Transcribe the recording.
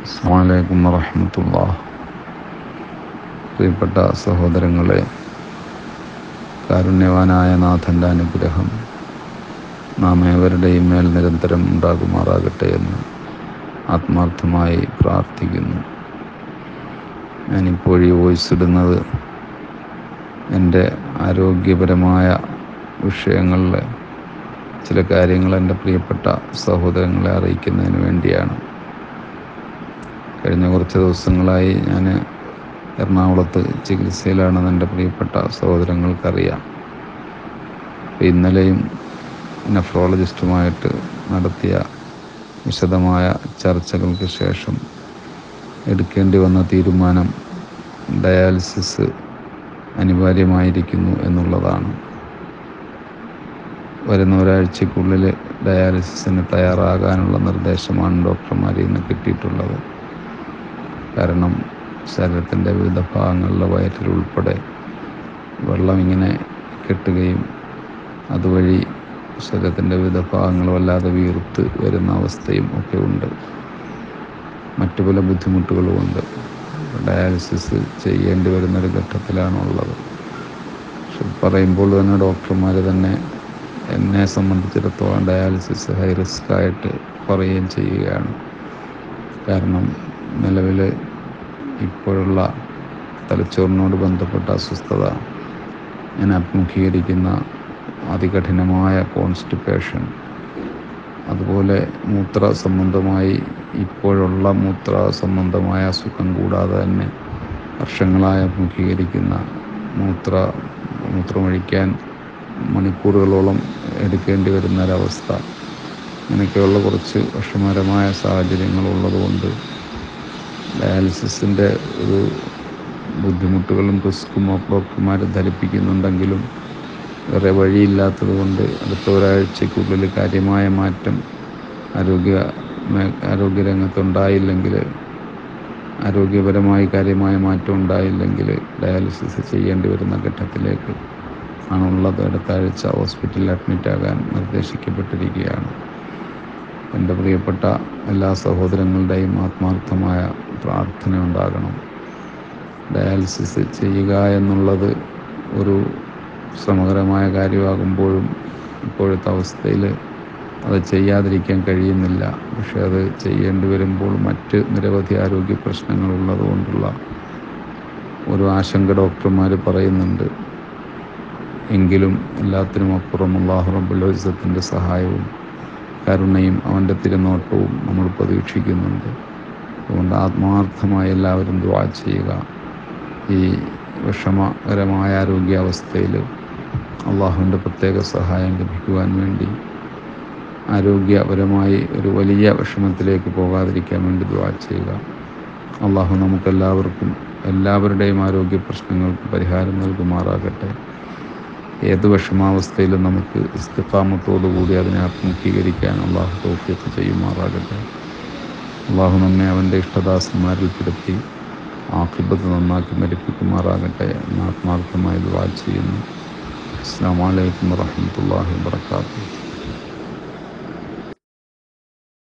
അസ്സലാമു അലൈക്കും വറഹ്മത്തുള്ളാഹി. പ്രിയപ്പെട്ട സഹോദരങ്ങളെ, കാരുണ്യവാനായ നാഥൻ്റെ അനുഗ്രഹം നാം ഏവരുടെയും മേൽ നിരന്തരം ഉണ്ടാകുമാറാകട്ടെ എന്ന് ആത്മാർത്ഥമായി പ്രാർത്ഥിക്കുന്നു. ഞാനിപ്പോൾ ഈ വോയിസ് ഇടുന്നത് എൻ്റെ ആരോഗ്യപരമായ വിഷയങ്ങളിലെ ചില കാര്യങ്ങൾ എൻ്റെ പ്രിയപ്പെട്ട സഹോദരങ്ങളെ അറിയിക്കുന്നതിന് വേണ്ടിയാണ്. കഴിഞ്ഞ കുറച്ച് ദിവസങ്ങളായി ഞാൻ എറണാകുളത്ത് ചികിത്സയിലാണെന്ന് എൻ്റെ പ്രിയപ്പെട്ട സഹോദരങ്ങൾക്കറിയാം. ഇന്നലെയും നെഫ്രോളജിസ്റ്റുമായിട്ട് നടത്തിയ വിശദമായ ചർച്ചകൾക്ക് ശേഷം എടുക്കേണ്ടി വന്ന തീരുമാനം ഡയാലിസിസ് അനിവാര്യമായിരിക്കുന്നു എന്നുള്ളതാണ്. വരുന്ന ഒരാഴ്ചക്കുള്ളിൽ ഡയാലിസിസിന് തയ്യാറാകാനുള്ള നിർദ്ദേശമാണ് ഡോക്ടർമാരിൽ നിന്ന് കിട്ടിയിട്ടുള്ളത്. കാരണം ശരീരത്തിൻ്റെ വിവിധ ഭാഗങ്ങളിലെ വയറ്റിലുൾപ്പെടെ വെള്ളം ഇങ്ങനെ കെട്ടുകയും അതുവഴി ശരീരത്തിൻ്റെ വിവിധ ഭാഗങ്ങൾ വല്ലാതെ വീർത്ത് വരുന്ന അവസ്ഥയും ഒക്കെ ഉണ്ട്. മറ്റു പല ബുദ്ധിമുട്ടുകളുമുണ്ട്. ഡയാലിസിസ് ചെയ്യേണ്ടി വരുന്നൊരു ഘട്ടത്തിലാണുള്ളത്. പക്ഷെ പറയുമ്പോൾ തന്നെ ഡോക്ടർമാർ തന്നെ എന്നെ സംബന്ധിച്ചിടത്തോളം ഡയാലിസിസ് ഹൈ റിസ്ക് ആയിട്ട് പറയുകയും ചെയ്യുകയാണ്. കാരണം നിലവിൽ ഇപ്പോഴുള്ള തലച്ചോറിനോട് ബന്ധപ്പെട്ട അസ്വസ്ഥത, ഞാൻ അഭിമുഖീകരിക്കുന്ന അതികഠിനമായ കോൺസ്റ്റിപ്പേഷൻ, അതുപോലെ മൂത്ര സംബന്ധമായി ഇപ്പോഴുള്ള മൂത്ര സംബന്ധമായ അസുഖം കൂടാതെ തന്നെ വർഷങ്ങളായി അഭിമുഖീകരിക്കുന്ന മൂത്രമൊഴിക്കാൻ മണിക്കൂറുകളോളം എടുക്കേണ്ടി വരുന്ന ഒരവസ്ഥ, ഇങ്ങനെയൊക്കെയുള്ള കുറച്ച് വിഷമകരമായ സാഹചര്യങ്ങളുള്ളതുകൊണ്ട് ഡയാലിസിസിൻ്റെ ഒരു ബുദ്ധിമുട്ടുകളും റിസ്ക്കും ഡോക്ടർമാർ ധരിപ്പിക്കുന്നുണ്ടെങ്കിലും വേറെ വഴിയില്ലാത്തത് കൊണ്ട് അടുത്ത ഒരാഴ്ചക്കുള്ളിൽ കാര്യമായ മാറ്റം ആരോഗ്യരംഗത്തുണ്ടായില്ലെങ്കിൽ, ആരോഗ്യപരമായി കാര്യമായ മാറ്റം ഉണ്ടായില്ലെങ്കിൽ ഡയാലിസിസ് ചെയ്യേണ്ടി വരുന്ന ഘട്ടത്തിലേക്ക് ആണുള്ളത്. അടുത്ത ആഴ്ച ഹോസ്പിറ്റലിൽ അഡ്മിറ്റാകാൻ നിർദ്ദേശിക്കപ്പെട്ടിരിക്കുകയാണ്. എൻ്റെ പ്രിയപ്പെട്ട എല്ലാ സഹോദരങ്ങളുടെയും ആത്മാർത്ഥമായ പ്രാർത്ഥന ഉണ്ടാകണം. ഡയാലിസിസ് ചെയ്യുക എന്നുള്ളത് ഒരു ശ്രമകരമായ കാര്യമാകുമ്പോഴും ഇപ്പോഴത്തെ അവസ്ഥയിൽ അത് ചെയ്യാതിരിക്കാൻ കഴിയുന്നില്ല. പക്ഷെ അത് ചെയ്യേണ്ടി വരുമ്പോൾ മറ്റ് നിരവധി ആരോഗ്യ പ്രശ്നങ്ങളുള്ളത് കൊണ്ടുള്ള ഒരു ആശങ്ക ഡോക്ടർമാർ പറയുന്നുണ്ട്. എങ്കിലും എല്ലാത്തിനും അപ്പുറം അല്ലാഹു റബ്ബുൽ ഇസ്സത്തിൻ്റെ സഹായവും കരുണയും അവൻ്റെ തിരുനോട്ടവും നമ്മൾ പ്രതീക്ഷിക്കുന്നുണ്ട്. അതുകൊണ്ട് ആത്മാർത്ഥമായി എല്ലാവരും ദുആ ചെയ്യുക. ഈ വിഷമകരമായ ആരോഗ്യാവസ്ഥയിൽ അള്ളാഹുവിൻ്റെ പ്രത്യേക സഹായം ലഭിക്കുവാൻ വേണ്ടി, ആരോഗ്യപരമായി ഒരു വലിയ വിഷമത്തിലേക്ക് പോകാതിരിക്കാൻ വേണ്ടി ദുആ ചെയ്യുക. അള്ളാഹു നമുക്കെല്ലാവർക്കും എല്ലാവരുടെയും ആരോഗ്യ പ്രശ്നങ്ങൾക്ക് പരിഹാരം നൽകുമാറാകട്ടെ. ഏത് വിഷമാവസ്ഥയിലും നമുക്ക് ഇസ്തിഖാമത്തോടുകൂടി അതിനെ അഭിമുഖീകരിക്കാൻ അള്ളാഹു തൗഫീഖ് ചെയ്യുമാറാകട്ടെ. അള്ളാഹു നമ്മെ അവൻ്റെ ഇഷ്ടദാസന്മാരിൽ പെടുത്തി ആഖിബത്ത് നന്നാക്കി മരിപ്പിക്കുമാറാകട്ടെ എന്ന് ആത്മാർത്ഥമായി ദുആ ചെയ്യുന്നു. അസ്സലാമു അലൈക്കും വറഹ്മത്തുള്ളാഹി വബറകാതുഹു.